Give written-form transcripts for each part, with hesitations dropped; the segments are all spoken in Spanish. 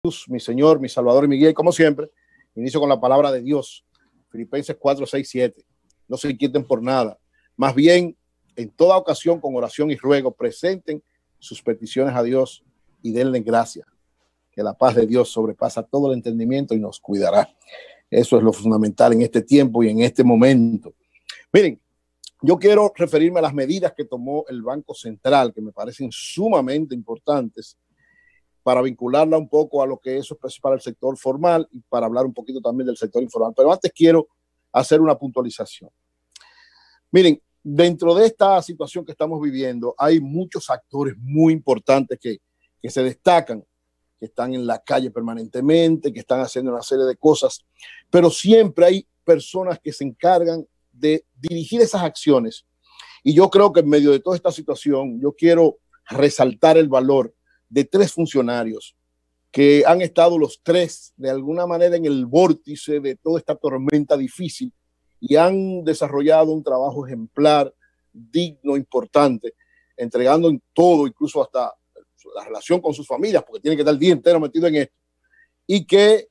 Jesús, mi Señor, mi Salvador y mi guía, y como siempre, inicio con la palabra de Dios, Filipenses 4, 6, 7. No se inquieten por nada, más bien, en toda ocasión, con oración y ruego, presenten sus peticiones a Dios y denle gracias, que la paz de Dios sobrepasa todo el entendimiento y nos cuidará. Eso es lo fundamental en este tiempo y en este momento. Miren, yo quiero referirme a las medidas que tomó el Banco Central, que me parecen sumamente importantes, para vincularla un poco a lo que eso es para el sector formal y para hablar un poquito también del sector informal. Pero antes quiero hacer una puntualización. Miren, dentro de esta situación que estamos viviendo, hay muchos actores muy importantes que se destacan, que están en la calle permanentemente, que están haciendo una serie de cosas, pero siempre hay personas que se encargan de dirigir esas acciones. Y yo creo que en medio de toda esta situación, yo quiero resaltar el valor de tres funcionarios que han estado los tres de alguna manera en el vórtice de toda esta tormenta difícil y han desarrollado un trabajo ejemplar, digno, importante, entregando en todo, incluso hasta la relación con sus familias, porque tienen que estar el día entero metido en esto, y que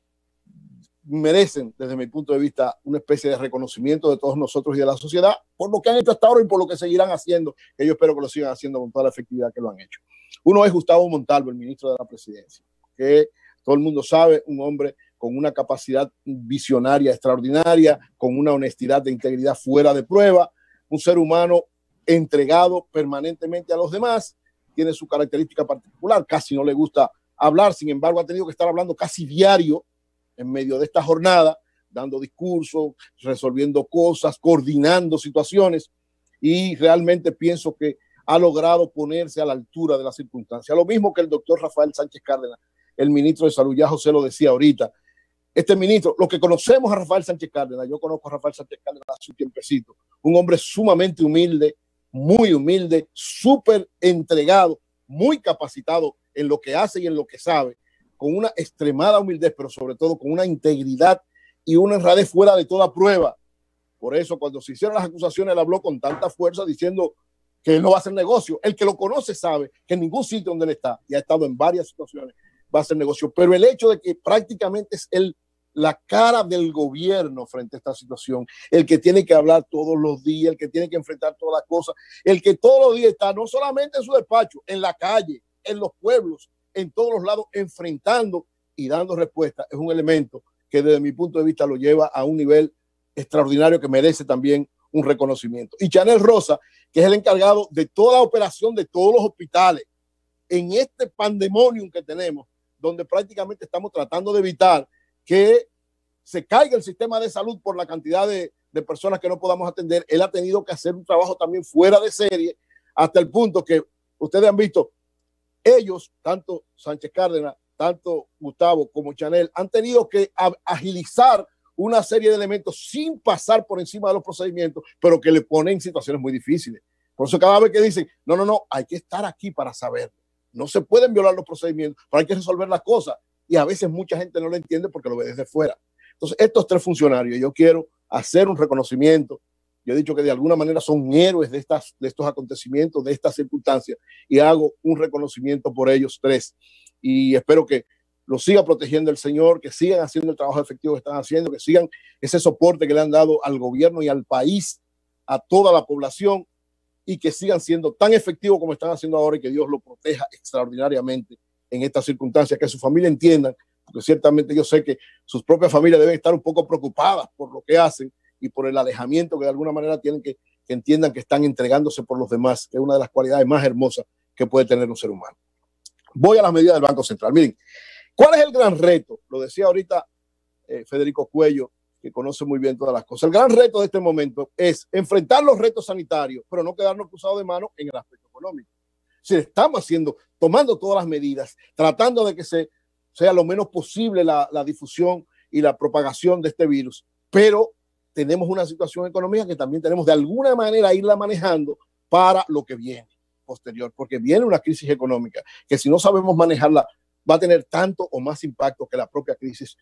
merecen, desde mi punto de vista, una especie de reconocimiento de todos nosotros y de la sociedad por lo que han hecho hasta ahora y por lo que seguirán haciendo, que yo espero que lo sigan haciendo con toda la efectividad que lo han hecho. Uno es Gustavo Montalvo, el ministro de la Presidencia, que todo el mundo sabe, un hombre con una capacidad visionaria extraordinaria, con una honestidad de integridad fuera de prueba, un ser humano entregado permanentemente a los demás, tiene su característica particular, casi no le gusta hablar, sin embargo ha tenido que estar hablando casi diario en medio de esta jornada, dando discursos, resolviendo cosas, coordinando situaciones, y realmente pienso que ha logrado ponerse a la altura de las circunstancias. Lo mismo que el doctor Rafael Sánchez Cárdenas, el ministro de Salud, ya José lo decía ahorita. Este ministro, lo que conocemos a Rafael Sánchez Cárdenas, yo conozco a Rafael Sánchez Cárdenas hace un tiempecito, un hombre sumamente humilde, muy humilde, súper entregado, muy capacitado en lo que hace y en lo que sabe, con una extremada humildad, pero sobre todo con una integridad y una honradez fuera de toda prueba. Por eso, cuando se hicieron las acusaciones, él habló con tanta fuerza diciendo que él no va a hacer negocio. El que lo conoce sabe que en ningún sitio donde él está, y ha estado en varias situaciones, va a hacer negocio. Pero el hecho de que prácticamente es él la cara del gobierno frente a esta situación, el que tiene que hablar todos los días, el que tiene que enfrentar todas las cosas, el que todos los días está no solamente en su despacho, en la calle, en los pueblos, en todos los lados, enfrentando y dando respuesta, es un elemento que desde mi punto de vista lo lleva a un nivel extraordinario que merece también un reconocimiento. Y Chanel Rosa, que es el encargado de toda la operación de todos los hospitales en este pandemonium que tenemos, donde prácticamente estamos tratando de evitar que se caiga el sistema de salud por la cantidad de personas que no podamos atender. Él ha tenido que hacer un trabajo también fuera de serie, hasta el punto que ustedes han visto, ellos, tanto Sánchez Cárdenas, tanto Gustavo como Chanel, han tenido que agilizar una serie de elementos sin pasar por encima de los procedimientos, pero que le ponen en situaciones muy difíciles. Por eso cada vez que dicen, no, hay que estar aquí para saberlo. No se pueden violar los procedimientos, pero hay que resolver las cosas. Y a veces mucha gente no lo entiende porque lo ve desde fuera. Entonces, estos tres funcionarios, yo quiero hacer un reconocimiento. Yo he dicho que de alguna manera son héroes de estos acontecimientos, de estas circunstancias, y hago un reconocimiento por ellos tres. Y espero que los siga protegiendo el Señor, que sigan haciendo el trabajo efectivo que están haciendo, que sigan ese soporte que le han dado al gobierno y al país, a toda la población, y que sigan siendo tan efectivos como están haciendo ahora, y que Dios lo proteja extraordinariamente en estas circunstancias, que su familia entiendan, porque ciertamente yo sé que sus propias familias deben estar un poco preocupadas por lo que hacen y por el alejamiento que de alguna manera tienen, que entiendan que están entregándose por los demás, que es una de las cualidades más hermosas que puede tener un ser humano. Voy a las medidas del Banco Central. Miren, ¿cuál es el gran reto? Lo decía ahorita Federico Cuello, que conoce muy bien todas las cosas. El gran reto de este momento es enfrentar los retos sanitarios, pero no quedarnos cruzados de manos en el aspecto económico. Si estamos tomando todas las medidas, tratando de que sea lo menos posible la difusión y la propagación de este virus, pero tenemos una situación económica que también tenemos de alguna manera irla manejando para lo que viene posterior, porque viene una crisis económica que si no sabemos manejarla va a tener tanto o más impacto que la propia crisis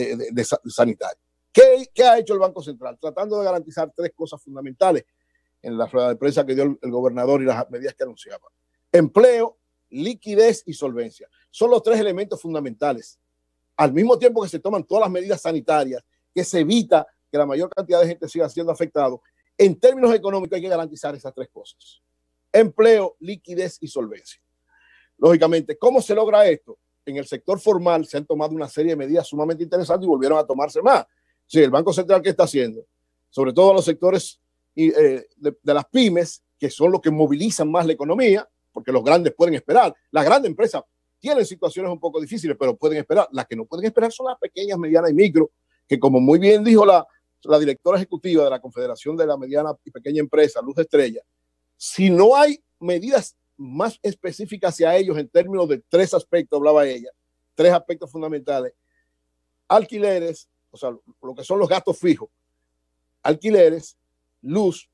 sanitaria. ¿Qué ha hecho el Banco Central? Tratando de garantizar tres cosas fundamentales en la rueda de prensa que dio el gobernador y las medidas que anunciaba: empleo, liquidez y solvencia. Son los tres elementos fundamentales al mismo tiempo que se toman todas las medidas sanitarias, que se evita que la mayor cantidad de gente siga siendo afectado, en términos económicos hay que garantizar esas tres cosas: empleo, liquidez y solvencia. Lógicamente, ¿cómo se logra esto? En el sector formal se han tomado una serie de medidas sumamente interesantes y volvieron a tomarse más. Sí, el Banco Central, ¿qué está haciendo? Sobre todo los sectores de las pymes, que son los que movilizan más la economía, porque los grandes pueden esperar. Las grandes empresas tienen situaciones un poco difíciles, pero pueden esperar. Las que no pueden esperar son las pequeñas, medianas y micro, que como muy bien dijo la directora ejecutiva de la Confederación de la Mediana y Pequeña Empresa, Luz Estrella, si no hay medidas más específicas hacia ellos en términos de tres aspectos, hablaba ella, tres aspectos fundamentales: alquileres, o sea, lo que son los gastos fijos, alquileres, luz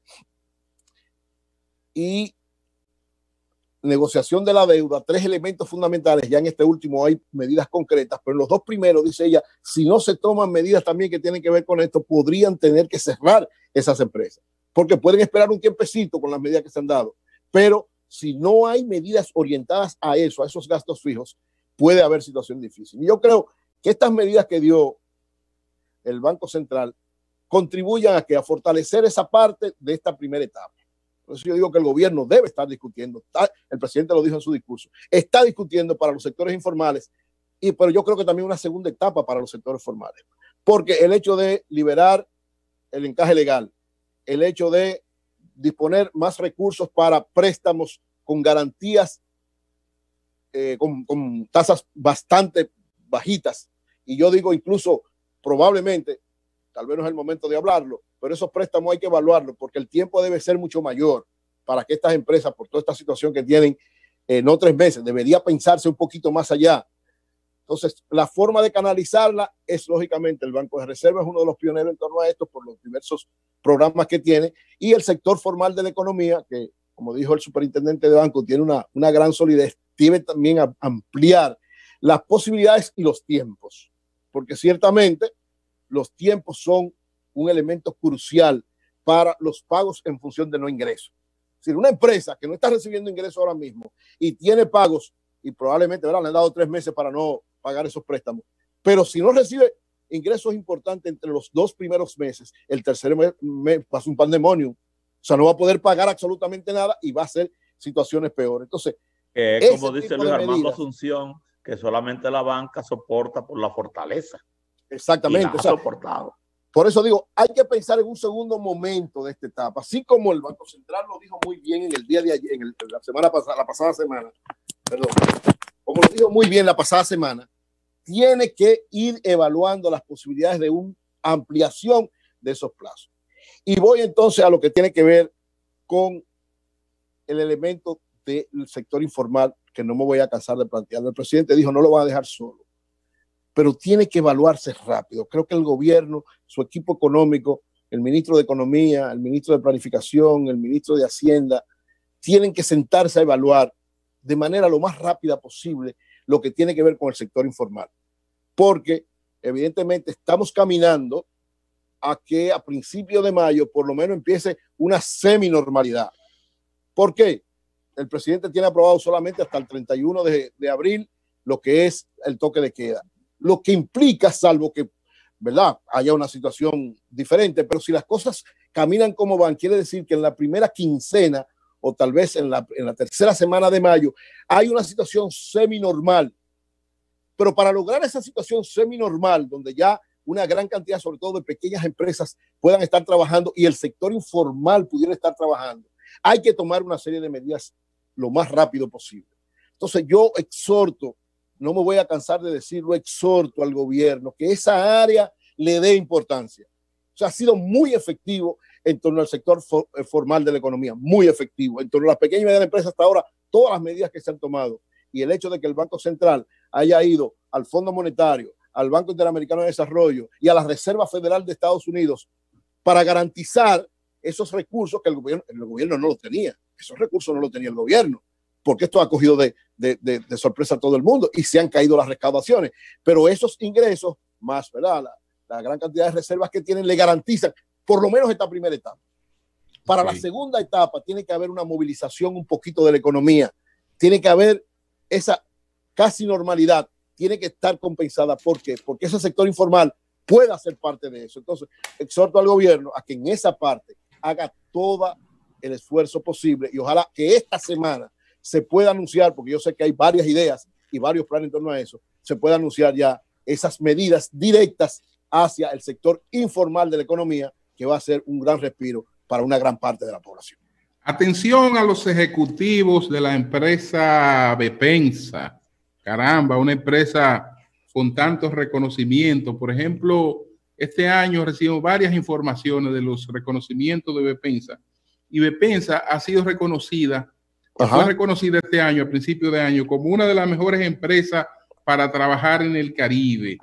y negociación de la deuda, tres elementos fundamentales. Ya en este último hay medidas concretas, pero en los dos primeros, dice ella, si no se toman medidas también que tienen que ver con esto, podrían tener que cerrar esas empresas, porque pueden esperar un tiempecito con las medidas que se han dado, pero si no hay medidas orientadas a eso, a esos gastos fijos, puede haber situación difícil. Y yo creo que estas medidas que dio el Banco Central contribuyan a fortalecer esa parte de esta primera etapa. Por eso yo digo que el gobierno debe estar discutiendo, el presidente lo dijo en su discurso, está discutiendo para los sectores informales, pero yo creo que también una segunda etapa para los sectores formales, porque el hecho de liberar el encaje legal, el hecho de disponer más recursos para préstamos con garantías, con tasas bastante bajitas, y yo digo incluso probablemente, tal vez no es el momento de hablarlo, pero esos préstamos hay que evaluarlo porque el tiempo debe ser mucho mayor para que estas empresas, por toda esta situación que tienen, no 3 meses, debería pensarse un poquito más allá. Entonces, la forma de canalizarla es, lógicamente, el Banco de Reserva es uno de los pioneros en torno a esto por los diversos programas que tiene, y el sector formal de la economía, que, como dijo el superintendente de banco, tiene una gran solidez, tiene también a ampliar las posibilidades y los tiempos, porque ciertamente los tiempos son un elemento crucial para los pagos en función de no ingresos. Es decir, una empresa que no está recibiendo ingresos ahora mismo y tiene pagos, y probablemente, ¿verdad?, le han dado 3 meses para no pagar esos préstamos, pero si no recibe ingresos importantes entre los 2 primeros meses, el tercer mes pasa un pandemonium. O sea, no va a poder pagar absolutamente nada y va a ser situaciones peores. Entonces, como dice Luis Armando Asunción, que solamente la banca soporta por la fortaleza. Exactamente. Y la ha soportado. Por eso digo, hay que pensar en un segundo momento de esta etapa, así como el Banco Central lo dijo muy bien en el día de ayer, la pasada semana, perdón, como lo dijo muy bien la pasada semana, tiene que ir evaluando las posibilidades de una ampliación de esos plazos. Y voy entonces a lo que tiene que ver con el elemento del sector informal, que no me voy a cansar de plantearlo. El presidente dijo, no lo va a dejar solo, pero tiene que evaluarse rápido. Creo que el gobierno, su equipo económico, el ministro de Economía, el ministro de Planificación, el ministro de Hacienda, tienen que sentarse a evaluar de manera lo más rápida posible lo que tiene que ver con el sector informal. Porque evidentemente estamos caminando a que a principios de mayo por lo menos empiece una semi-normalidad. ¿Por qué? El presidente tiene aprobado solamente hasta el 31 de abril lo que es el toque de queda. Lo que implica, salvo que, ¿verdad?, haya una situación diferente, pero si las cosas caminan como van, quiere decir que en la primera quincena o tal vez en la tercera semana de mayo hay una situación semi-normal. Pero para lograr esa situación semi-normal, donde ya una gran cantidad, sobre todo de pequeñas empresas, puedan estar trabajando y el sector informal pudiera estar trabajando, hay que tomar una serie de medidas lo más rápido posible. Entonces yo exhorto, no me voy a cansar de decirlo, exhorto al gobierno que esa área le dé importancia. O sea, ha sido muy efectivo en torno al sector formal de la economía, muy efectivo. En torno a las pequeñas y medianas empresas hasta ahora, todas las medidas que se han tomado y el hecho de que el Banco Central haya ido al Fondo Monetario, al Banco Interamericano de Desarrollo y a la Reserva Federal de Estados Unidos para garantizar esos recursos que el gobierno no los tenía. Esos recursos no los tenía el gobierno, porque esto ha cogido de sorpresa a todo el mundo y se han caído las recaudaciones. Pero esos ingresos, más, ¿verdad?, la gran cantidad de reservas que tienen, le garantizan por lo menos esta primera etapa. Para la segunda etapa tiene que haber una movilización un poquito de la economía. Tiene que haber esa casi normalidad tiene que estar compensada. ¿Por qué? Porque ese sector informal pueda ser parte de eso. Entonces, exhorto al gobierno a que en esa parte haga todo el esfuerzo posible y ojalá que esta semana se pueda anunciar, porque yo sé que hay varias ideas y varios planes en torno a eso, se pueda anunciar ya esas medidas directas hacia el sector informal de la economía, que va a ser un gran respiro para una gran parte de la población. Atención a los ejecutivos de la empresa Bepensa. Caramba, una empresa con tantos reconocimientos. Por ejemplo, este año recibimos varias informaciones de los reconocimientos de Bepensa. Y Bepensa ha sido reconocida, fue reconocida este año, a principio de año, como una de las mejores empresas para trabajar en el Caribe.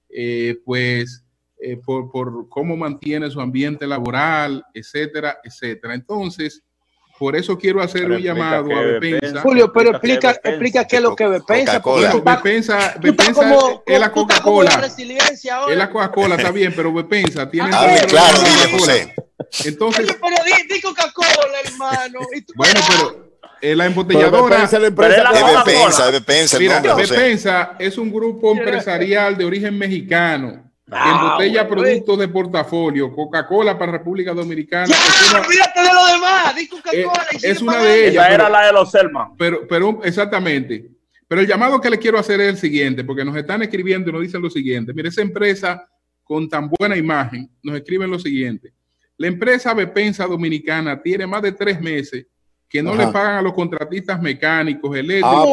Por cómo mantiene su ambiente laboral, etcétera, etcétera. Entonces, por eso quiero hacer un llamado a Bepensa. Julio, pero explica qué es lo que Bepensa. Bepensa es la Coca-Cola. Es la Coca-Cola, está bien, pero Bepensa tiene... claro, José. Entonces... Oye, pero di Coca-Cola, hermano. Bueno, pero... la embotelladora de Bepensa. Mira, Bepensa es un grupo empresarial de origen mexicano que embotella productos de portafolio. Coca-Cola para República Dominicana. Olvídate de lo demás. Di Coca-Cola. Es una de ellas. Esa era la de los Selman. Pero exactamente. Pero el llamado que le quiero hacer es el siguiente, porque nos están escribiendo y nos dicen lo siguiente. Mire, esa empresa con tan buena imagen nos escriben lo siguiente. La empresa Bepensa Dominicana tiene más de 3 meses que no le pagan a los contratistas mecánicos, eléctricos.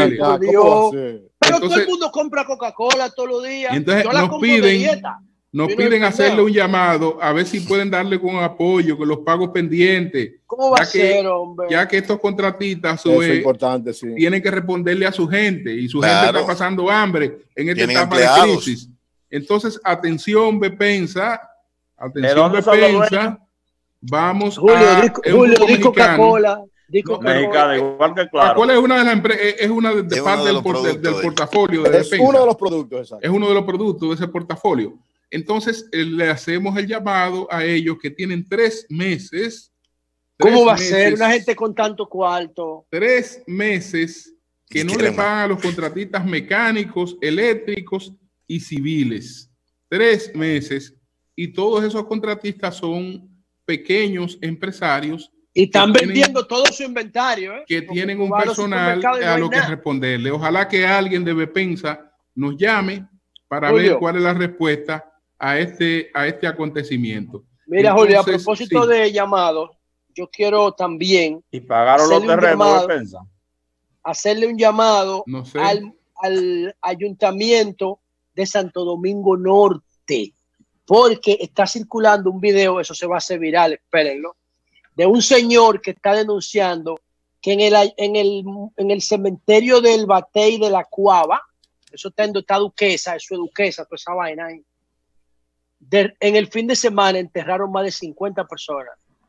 Pero todo el mundo compra Coca-Cola todos los días. Entonces nos piden hacerle un llamado a ver si pueden darle con apoyo, con los pagos pendientes. ¿Cómo va a ser, hombre? Ya que estos contratistas tienen que responderle a su gente y su gente está pasando hambre en esta etapa de crisis. Entonces, atención, Bepensa. Atención, Bepensa. Vamos Julio, di Coca-Cola. Mexicana, igual que claro. Coca-Cola es una de las empresas, es una de parte del portafolio de Bepensa. Es uno de los productos, exacto. Es uno de los productos de ese portafolio. Entonces, le hacemos el llamado a ellos que tienen 3 meses. ¿Cómo va a ser una gente con tanto cuarto? 3 meses que no le pagan a los contratistas mecánicos, eléctricos y civiles. 3 meses. Y todos esos contratistas son pequeños empresarios y están vendiendo todo su inventario, que tienen un personal a lo que responderle. Ojalá que alguien de Bepensa nos llame para ver cuál es la respuesta a este acontecimiento. Mira, Julio, a propósito de llamados, yo quiero también y pagaron los terrenos de Bepensa, hacerle un llamado al Ayuntamiento de Santo Domingo Norte, porque está circulando un video, eso se va a hacer viral, espérenlo, de un señor que está denunciando que en el cementerio del Batey de la Cuava, eso está Duquesa, eso es Duquesa, toda esa vaina ahí, en el fin de semana enterraron más de 50 personas.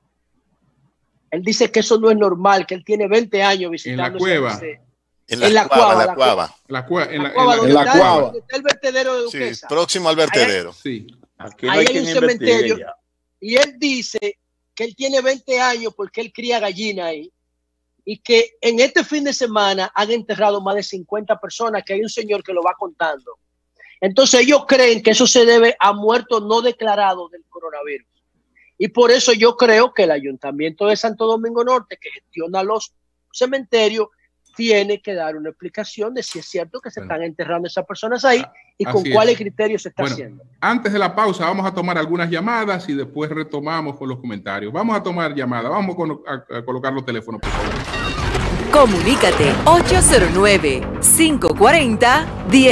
Él dice que eso no es normal, que él tiene 20 años visitando en la cueva. En la cuava. En la cuava. Está el vertedero de Duquesa. Sí, próximo al vertedero. Sí. Aquí no ahí hay un cementerio. Y él dice que él tiene 20 años porque él cría gallina ahí. Y que en este fin de semana han enterrado más de 50 personas, que hay un señor que lo va contando. Entonces ellos creen que eso se debe a muertos no declarados del coronavirus. Y por eso yo creo que el Ayuntamiento de Santo Domingo Norte, que gestiona los cementerios, tiene que dar una explicación de si es cierto que se están enterrando esas personas ahí y con cuáles criterios se está haciendo. Antes de la pausa vamos a tomar algunas llamadas y después retomamos con los comentarios. Vamos a tomar llamadas, vamos a colocar los teléfonos, por favor. Comunícate 809-540-10.